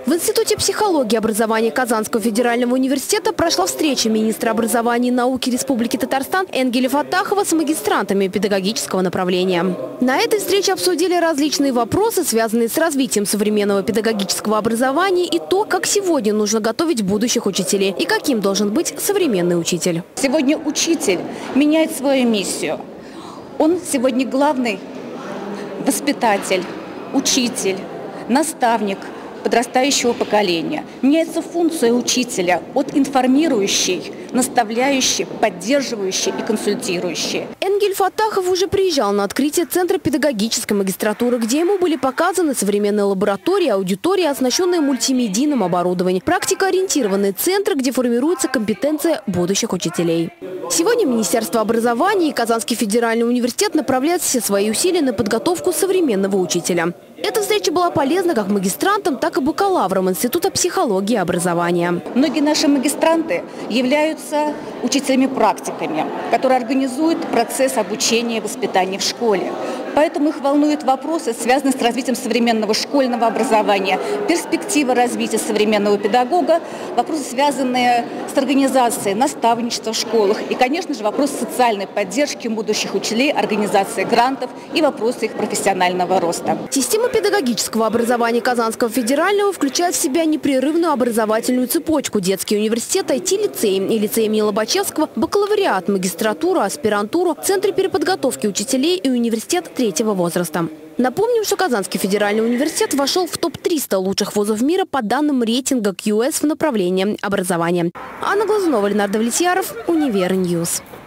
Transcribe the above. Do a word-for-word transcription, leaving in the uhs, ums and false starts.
В Институте психологии и образования Казанского федерального университета прошла встреча министра образования и науки Республики Татарстан Энгеля Фаттахова с магистрантами педагогического направления. На этой встрече обсудили различные вопросы, связанные с развитием современного педагогического образования и то, как сегодня нужно готовить будущих учителей и каким должен быть современный учитель. Сегодня учитель меняет свою миссию. Он сегодня главный воспитатель, учитель, наставник подрастающего поколения. Меняется функция учителя от информирующей, наставляющей, поддерживающей и консультирующей. Энгель Фаттахов уже приезжал на открытие Центра педагогической магистратуры, где ему были показаны современные лаборатории, аудитории, оснащенные мультимедийным оборудованием, практикоориентированные центры, где формируется компетенция будущих учителей. Сегодня Министерство образования и Казанский федеральный университет направляют все свои усилия на подготовку современного учителя. Эта встреча была полезна как магистрантам, так и бакалаврам Института психологии и образования. Многие наши магистранты являются учителями-практиками, которые организуют процесс обучения и воспитания в школе. Поэтому их волнуют вопросы, связанные с развитием современного школьного образования, перспектива развития современного педагога, вопросы, связанные с организацией наставничества в школах и, конечно же, вопросы социальной поддержки будущих учителей, организации грантов и вопросы их профессионального роста. Система педагогического образования Казанского федерального включает в себя непрерывную образовательную цепочку: детский университет, ай ти-лицей и лицей имени Лобачевского, бакалавриат, магистратуру, аспирантуру, центры переподготовки учителей и университет третьего возраста. Напомним, что Казанский федеральный университет вошел в топ триста лучших вузов мира по данным рейтинга кью эс в направлении образования. Анна Глазунова, Ленардо Влетьяров, Универньюз.